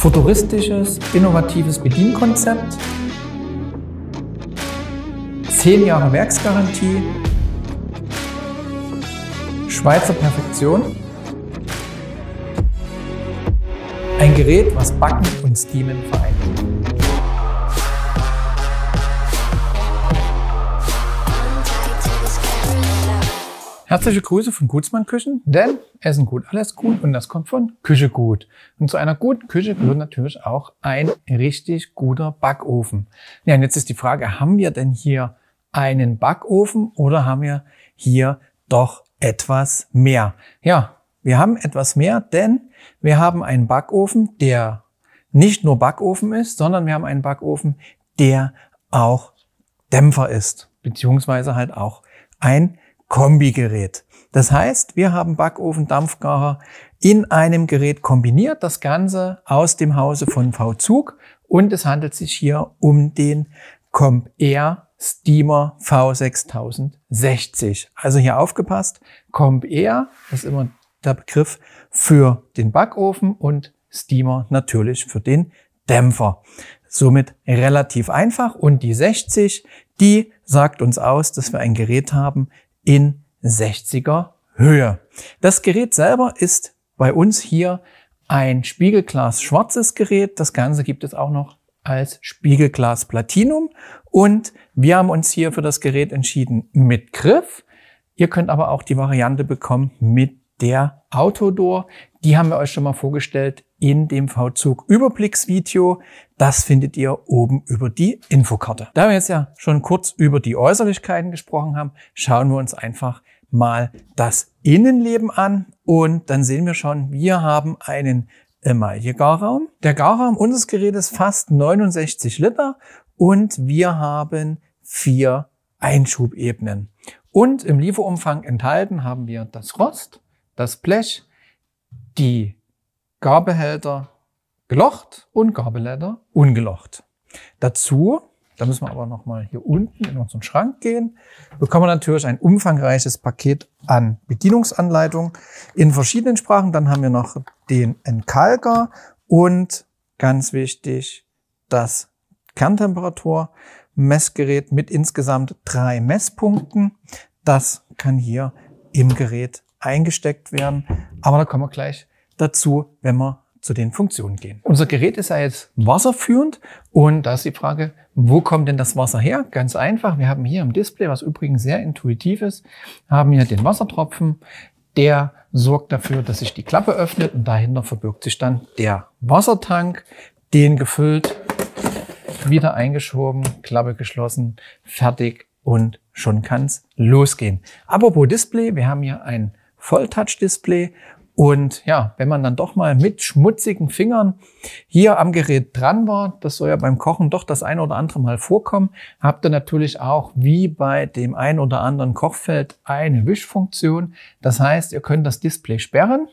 Futuristisches, innovatives Bedienkonzept, 10 Jahre Werksgarantie, Schweizer Perfektion, ein Gerät, was Backen und Steamen vereint. Herzliche Grüße von Gutsmann Küchen, denn Essen gut, alles gut und das kommt von Küche gut. Und zu einer guten Küche gehört natürlich auch ein richtig guter Backofen. Ja, und jetzt ist die Frage, haben wir denn hier einen Backofen oder haben wir hier doch etwas mehr? Ja, wir haben etwas mehr, denn wir haben einen Backofen, der nicht nur Backofen ist, sondern wir haben einen Backofen, der auch Dämpfer ist, beziehungsweise halt auch ein Kombigerät. Das heißt, wir haben Backofen, Dampfgarer in einem Gerät kombiniert, das Ganze aus dem Hause von V-Zug, und es handelt sich hier um den CompAir Steamer V6060. Also hier aufgepasst, CompAir ist immer der Begriff für den Backofen und Steamer natürlich für den Dämpfer. Somit relativ einfach, und die 60, die sagt uns aus, dass wir ein Gerät haben in 60er Höhe. Das Gerät selber ist bei uns hier ein Spiegelglas schwarzes Gerät. Das Ganze gibt es auch noch als Spiegelglas Platinum, und wir haben uns hier für das Gerät entschieden mit Griff. Ihr könnt aber auch die Variante bekommen mit der Autodoor. Die haben wir euch schon mal vorgestellt in dem V-Zug Überblicksvideo. Das findet ihr oben über die Infokarte. Da wir jetzt ja schon kurz über die Äußerlichkeiten gesprochen haben, schauen wir uns einfach mal das Innenleben an, und dann sehen wir schon, wir haben einen Emaille-Garraum. Der Garraum unseres Gerätes fast 69 Liter und wir haben 4 Einschubebenen. Und im Lieferumfang enthalten haben wir das Rost, das Blech, die Garbehälter gelocht und Garbehälter ungelocht. Dazu, da müssen wir aber nochmal hier unten in unseren Schrank gehen, bekommen wir natürlich ein umfangreiches Paket an Bedienungsanleitungen in verschiedenen Sprachen. Dann haben wir noch den Entkalker und ganz wichtig das Kerntemperatur-Messgerät mit insgesamt 3 Messpunkten. Das kann hier im Gerät eingesteckt werden, aber da kommen wir gleich dazu, wenn wir zu den Funktionen gehen. Unser Gerät ist ja jetzt wasserführend, und da ist die Frage, wo kommt denn das Wasser her? Ganz einfach, wir haben hier im Display, was übrigens sehr intuitiv ist, haben hier den Wassertropfen, der sorgt dafür, dass sich die Klappe öffnet, und dahinter verbirgt sich dann der Wassertank, den gefüllt, wieder eingeschoben, Klappe geschlossen, fertig, und schon kann es losgehen. Apropos Display, wir haben hier ein Volltouch-Display, und ja, wenn man dann doch mal mit schmutzigen Fingern hier am Gerät dran war, das soll ja beim Kochen doch das ein oder andere Mal vorkommen, habt ihr natürlich auch wie bei dem ein oder anderen Kochfeld eine Wischfunktion. Das heißt, ihr könnt das Display sperren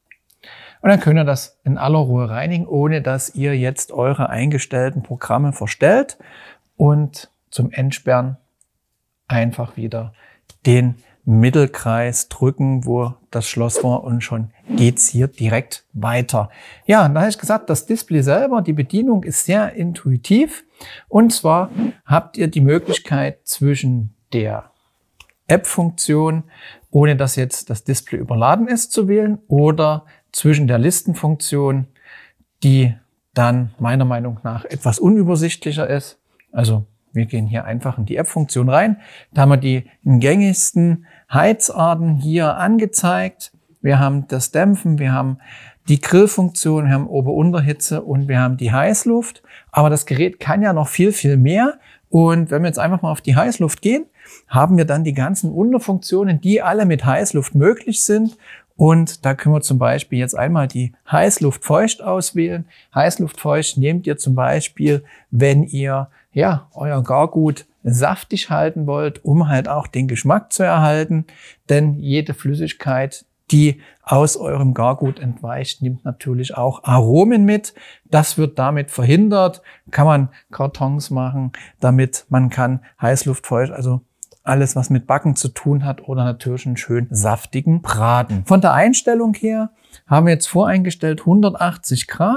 und dann könnt ihr das in aller Ruhe reinigen, ohne dass ihr jetzt eure eingestellten Programme verstellt, und zum Entsperren einfach wieder den Mittelkreis drücken, wo das Schloss war, und schon geht's hier direkt weiter. Ja, da habe ich gesagt, das Display selber, die Bedienung ist sehr intuitiv, und zwar habt ihr die Möglichkeit zwischen der App-Funktion, ohne dass jetzt das Display überladen ist, zu wählen, oder zwischen der Listenfunktion, die dann meiner Meinung nach etwas unübersichtlicher ist. Also wir gehen hier einfach in die App-Funktion rein. Da haben wir die gängigsten Heizarten hier angezeigt. Wir haben das Dämpfen, wir haben die Grillfunktion, wir haben Ober-Unterhitze und wir haben die Heißluft. Aber das Gerät kann ja noch viel, viel mehr. Und wenn wir jetzt einfach mal auf die Heißluft gehen, haben wir dann die ganzen Unterfunktionen, die alle mit Heißluft möglich sind. Und da können wir zum Beispiel jetzt einmal die Heißluftfeucht auswählen. Heißluftfeucht nehmt ihr zum Beispiel, wenn ihr ja euer Gargut saftig halten wollt, um halt auch den Geschmack zu erhalten. Denn jede Flüssigkeit, die aus eurem Gargut entweicht, nimmt natürlich auch Aromen mit. Das wird damit verhindert. Kann man Kartons machen, damit man kann Heißluftfeucht, also alles, was mit Backen zu tun hat, oder natürlich einen schön saftigen Braten. Von der Einstellung her haben wir jetzt voreingestellt 180 Grad.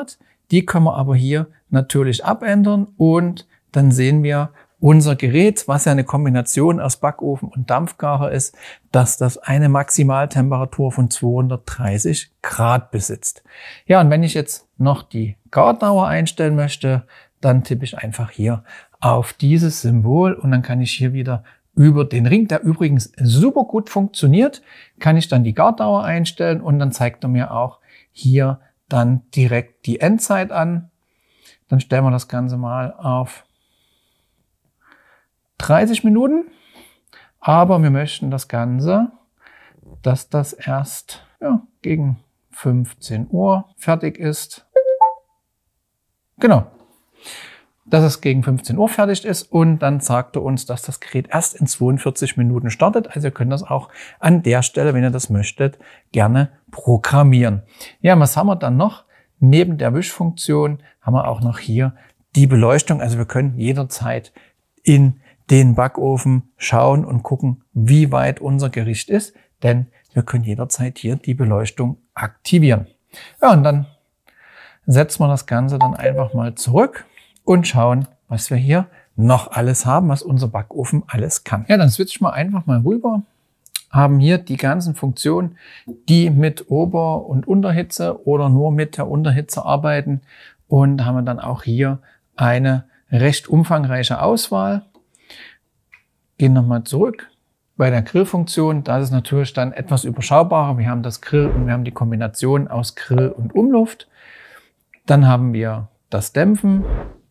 Die können wir aber hier natürlich abändern und dann sehen wir unser Gerät, was ja eine Kombination aus Backofen und Dampfgarer ist, dass das eine Maximaltemperatur von 230 Grad besitzt. Ja, und wenn ich jetzt noch die Gardauer einstellen möchte, dann tippe ich einfach hier auf dieses Symbol und dann kann ich hier wieder über den Ring, der übrigens super gut funktioniert, kann ich dann die Gardauer einstellen und dann zeigt er mir auch hier dann direkt die Endzeit an. Dann stellen wir das Ganze mal auf 30 Minuten, aber wir möchten das Ganze, dass das erst gegen 15 Uhr fertig ist. Genau, dass es gegen 15 Uhr fertig ist und dann sagt er uns, dass das Gerät erst in 42 Minuten startet. Also ihr könnt das auch an der Stelle, wenn ihr das möchtet, gerne programmieren. Ja, was haben wir dann noch? Neben der Wischfunktion haben wir auch noch hier die Beleuchtung. Also wir können jederzeit in den Backofen schauen und gucken, wie weit unser Gericht ist, denn wir können jederzeit hier die Beleuchtung aktivieren. Ja, und dann setzen wir das Ganze dann einfach mal zurück und schauen, was wir hier noch alles haben, was unser Backofen alles kann. Ja, dann switchen wir einfach mal rüber, haben hier die ganzen Funktionen, die mit Ober- und Unterhitze oder nur mit der Unterhitze arbeiten und haben wir dann auch hier eine recht umfangreiche Auswahl. Gehen nochmal zurück bei der Grillfunktion. Da ist es natürlich dann etwas überschaubarer. Wir haben das Grill und wir haben die Kombination aus Grill und Umluft. Dann haben wir das Dämpfen.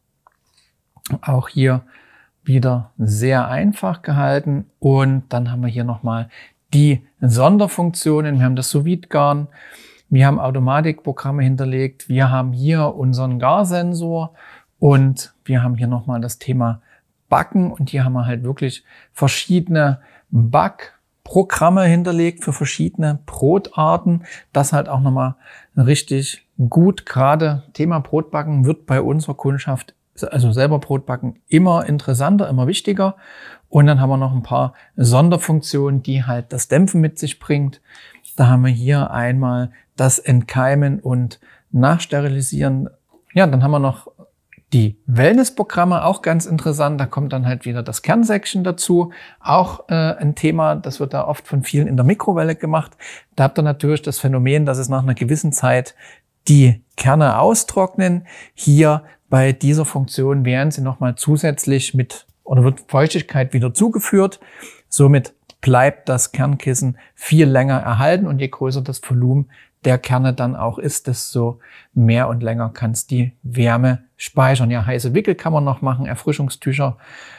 Auch hier wieder sehr einfach gehalten. Und dann haben wir hier nochmal die Sonderfunktionen. Wir haben das Sous-Vide-Garen. Wir haben Automatikprogramme hinterlegt. Wir haben hier unseren Garsensor. Und wir haben hier nochmal das Thema Backen und hier haben wir halt wirklich verschiedene Backprogramme hinterlegt für verschiedene Brotarten. Das halt auch nochmal richtig gut. Gerade Thema Brotbacken wird bei unserer Kundschaft, also selber Brotbacken, immer interessanter, immer wichtiger. Und dann haben wir noch ein paar Sonderfunktionen, die halt das Dämpfen mit sich bringt. Da haben wir hier einmal das Entkeimen und Nachsterilisieren. Ja, dann haben wir noch die Wellnessprogramme, auch ganz interessant. Da kommt dann halt wieder das Kernsäckchen dazu. Auch ein Thema, das wird da oft von vielen in der Mikrowelle gemacht. Da habt ihr natürlich das Phänomen, dass es nach einer gewissen Zeit die Kerne austrocknen. Hier bei dieser Funktion werden sie nochmal zusätzlich oder wird Feuchtigkeit wieder zugeführt. Somit bleibt das Kernkissen viel länger erhalten und je größer das Volumen der Kerne dann auch ist, desto mehr und länger kann es die Wärme speichern. Ja, heiße Wickel kann man noch machen, Erfrischungstücher,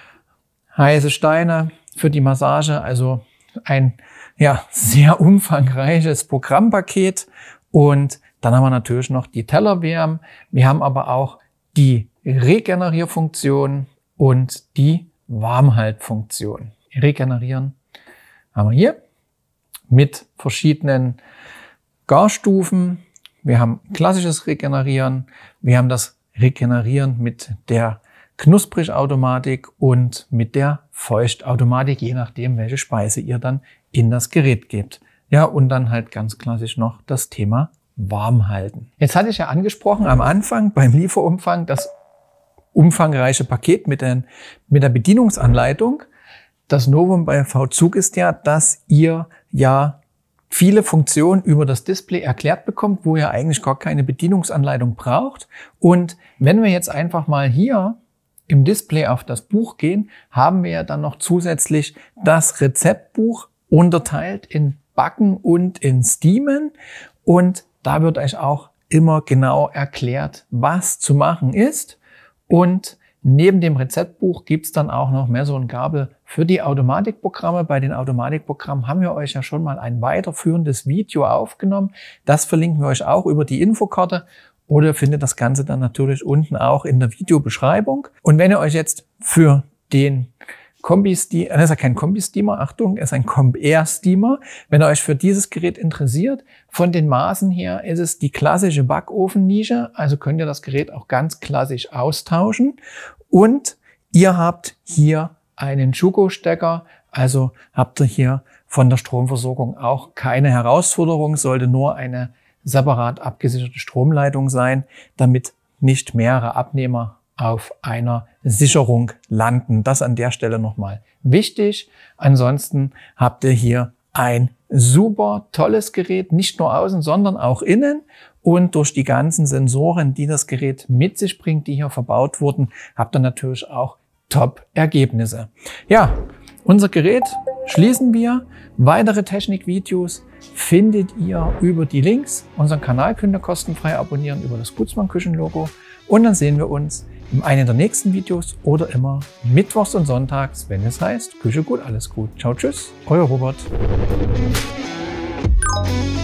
heiße Steine für die Massage. Also ein sehr umfangreiches Programmpaket. Und dann haben wir natürlich noch die Tellerwärme. Wir haben aber auch die Regenerierfunktion und die Warmhaltfunktion. Regenerieren haben wir hier mit verschiedenen Garstufen. Wir haben klassisches Regenerieren. Wir haben das Regenerieren mit der Knusprig-Automatik und mit der Feuchtautomatik, je nachdem, welche Speise ihr dann in das Gerät gebt. Ja, und dann halt ganz klassisch noch das Thema Warmhalten. Jetzt hatte ich ja angesprochen am Anfang beim Lieferumfang das umfangreiche Paket mit der Bedienungsanleitung. Das Novum bei VZUG ist ja, dass ihr ja viele Funktionen über das Display erklärt bekommt, wo ihr eigentlich gar keine Bedienungsanleitung braucht. Und wenn wir jetzt einfach mal hier im Display auf das Buch gehen, haben wir ja dann noch zusätzlich das Rezeptbuch unterteilt in Backen und in Steamen. Und da wird euch auch immer genau erklärt, was zu machen ist. Und neben dem Rezeptbuch gibt's dann auch noch Messer und Gabel für die Automatikprogramme. Bei den Automatikprogrammen haben wir euch ja schon mal ein weiterführendes Video aufgenommen. Das verlinken wir euch auch über die Infokarte. Oder ihr findet das Ganze dann natürlich unten auch in der Videobeschreibung. Und wenn ihr euch jetzt für den Kombi-Steamer, das ist ja kein Kombi-Steamer, Achtung, es ist ein Comb-Air-Steamer. Wenn ihr euch für dieses Gerät interessiert, von den Maßen her ist es die klassische Backofennische, also könnt ihr das Gerät auch ganz klassisch austauschen. Und ihr habt hier einen Schuko-Stecker, also habt ihr hier von der Stromversorgung auch keine Herausforderung, sollte nur eine separat abgesicherte Stromleitung sein, damit nicht mehrere Abnehmer auf einer Sicherung landen. Das an der Stelle nochmal wichtig. Ansonsten habt ihr hier ein super tolles Gerät, nicht nur außen, sondern auch innen. Und durch die ganzen Sensoren, die das Gerät mit sich bringt, die hier verbaut wurden, habt ihr natürlich auch Top-Ergebnisse. Ja, unser Gerät schließen wir. Weitere Technikvideos findet ihr über die Links. Unseren Kanal könnt ihr kostenfrei abonnieren über das Gutzmann Küchenlogo. Und dann sehen wir uns in einem der nächsten Videos oder immer mittwochs und sonntags, wenn es heißt Küche gut, alles gut. Ciao, tschüss, euer Robert.